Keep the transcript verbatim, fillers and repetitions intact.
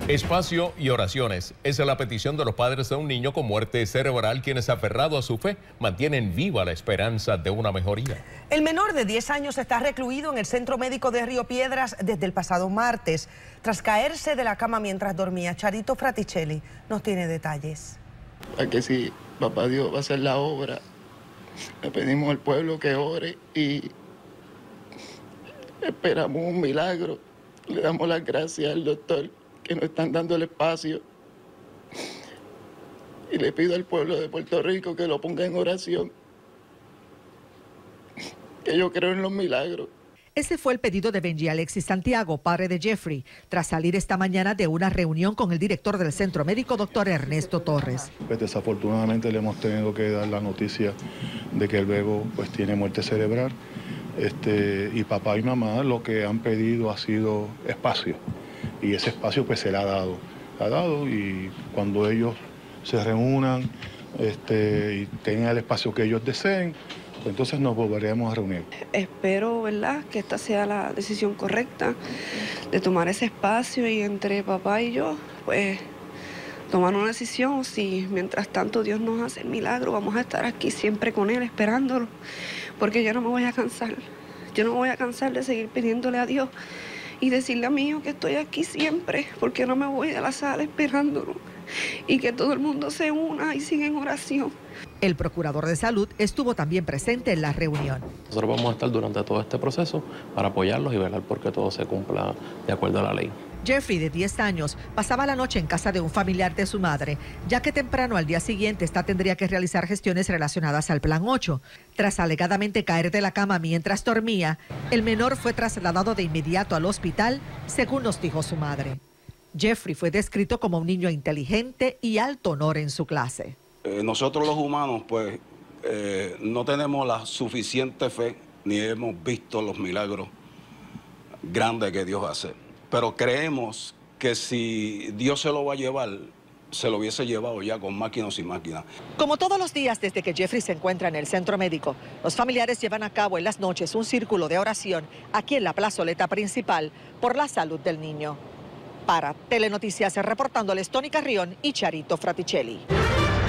Espacio y oraciones. Esa es la petición de los padres de un niño con muerte cerebral, quienes, aferrado a su fe, mantienen viva la esperanza de una mejoría. El menor de diez años está recluido en el Centro Médico de Río Piedras desde el pasado martes, tras caerse de la cama mientras dormía. Charito Fraticelli nos tiene detalles. A que si papá Dios va a hacer la obra, le pedimos al pueblo que ore y esperamos un milagro. Le damos las gracias al doctor que nos están dando el espacio. Y le pido al pueblo de Puerto Rico que lo ponga en oración. Que yo creo en los milagros. Ese fue el pedido de Benji Alexis Santiago, padre de Jeffrey, tras salir esta mañana de una reunión con el director del centro médico, doctor Ernesto Torres. Pues desafortunadamente le hemos tenido que dar la noticia de que luego pues tiene muerte cerebral. Este, y papá y mamá lo que han pedido ha sido espacio. Y ese espacio pues se le ha dado. Ha dado y cuando ellos se reúnan este, y tengan el espacio que ellos deseen, pues entonces nos volveremos a reunir. Espero, ¿verdad?, que esta sea la decisión correcta de tomar ese espacio y entre papá y yo, pues, tomar una decisión. Si mientras tanto Dios nos hace el milagro, vamos a estar aquí siempre con Él, esperándolo, porque yo no me voy a cansar. Yo no me voy a cansar de seguir pidiéndole a Dios y decirle a mi hijo que estoy aquí siempre, porque no me voy de la sala esperándolo, y que todo el mundo se una y siga en oración. El procurador de salud estuvo también presente en la reunión. Nosotros vamos a estar durante todo este proceso para apoyarlos y velar porque todo se cumpla de acuerdo a la ley. Jeffrey, de diez años, pasaba la noche en casa de un familiar de su madre, ya que temprano al día siguiente esta tendría que realizar gestiones relacionadas al Plan ocho. Tras alegadamente caer de la cama mientras dormía, el menor fue trasladado de inmediato al hospital, según nos dijo su madre. Jeffrey fue descrito como un niño inteligente y alto honor en su clase. Eh, nosotros los humanos, pues, eh, no tenemos la suficiente fe ni hemos visto los milagros grandes que Dios hace. Pero creemos que si Dios se lo va a llevar, se lo hubiese llevado ya con máquina o sin máquina. Como todos los días desde que Jeffrey se encuentra en el centro médico, los familiares llevan a cabo en las noches un círculo de oración aquí en la plazoleta principal por la salud del niño. Para Telenoticias, reportándoles Tony Carrión y Charito Fraticelli.